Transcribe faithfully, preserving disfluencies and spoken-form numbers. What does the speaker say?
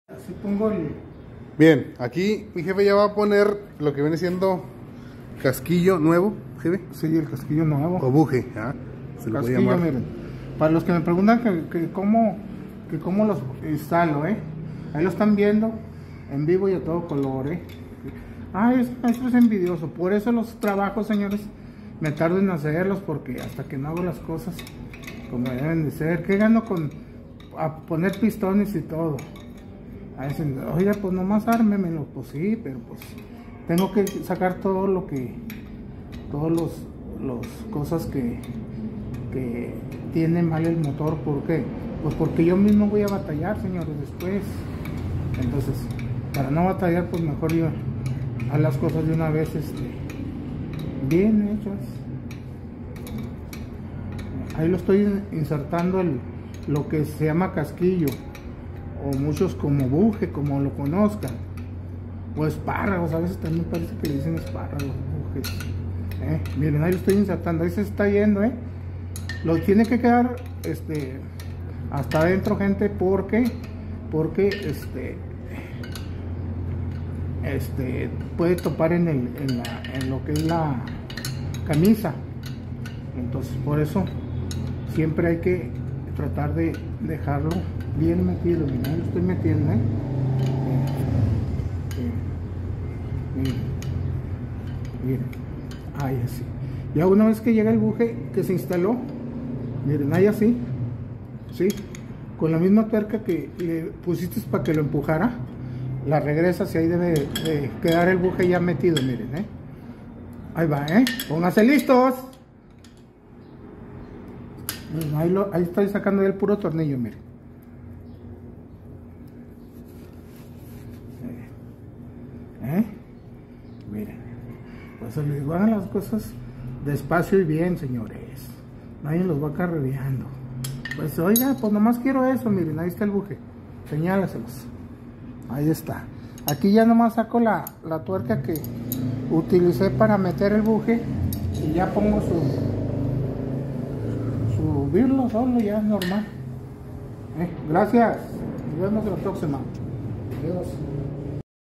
Así pongo el... Bien, aquí mi jefe ya va a poner lo que viene siendo casquillo nuevo, jefe. Sí, el casquillo nuevo. O buje, ¿ah? Se lo puede Casquillo, llamar. miren. Para los que me preguntan que, que cómo que cómo los instalo, ¿eh? Ahí lo están viendo en vivo y a todo color, ¿eh? Ah, es, esto es envidioso. Por eso los trabajos, señores, me tardo en hacerlos, porque hasta que no hago las cosas como deben de ser. ¿Qué gano con a poner pistones y todo? A veces, oiga, pues nomás ármemelo. Pues sí, pero pues tengo que sacar todo lo que, todos los, los cosas que, que tiene mal el motor. ¿Por qué? Pues porque yo mismo voy a batallar, señores, después. Entonces, para no batallar, pues mejor yo a las cosas de una vez, este, bien hechas. Ahí lo estoy insertando el, lo que se llama casquillo, o muchos como buje, como lo conozcan, o espárragos. A veces también parece que le dicen espárragos, bujes. ¿Eh? Miren, ahí lo estoy insertando, ahí se está yendo, ¿eh? Lo tiene que quedar este, hasta adentro, gente, porque porque este este puede topar en, el, en, la, en lo que es la camisa. Entonces, por eso siempre hay que tratar de dejarlo bien metido. Miren, ahí lo estoy metiendo, ¿eh? Miren, miren, ahí así. Ya una vez que llega el buje que se instaló, miren, ahí así, ¿sí? Con la misma tuerca que le pusiste para que lo empujara, la regresas y ahí debe de quedar el buje ya metido, miren, ¿eh? Ahí va, ¿eh? Pónganse listos. Miren, ahí, lo, ahí estoy sacando ya el puro tornillo, miren. ¿Eh? Miren, pues les digo, hagan las cosas despacio y bien, señores. Nadie los va carrereando. Pues oiga, pues nomás quiero eso, miren, ahí está el buje. Señálaselos. Ahí está. Aquí ya nomás saco la, la tuerca que utilicé para meter el buje y ya pongo su subirlo solo, ya es normal. ¿Eh? Gracias. Nos vemos la próxima. Adiós.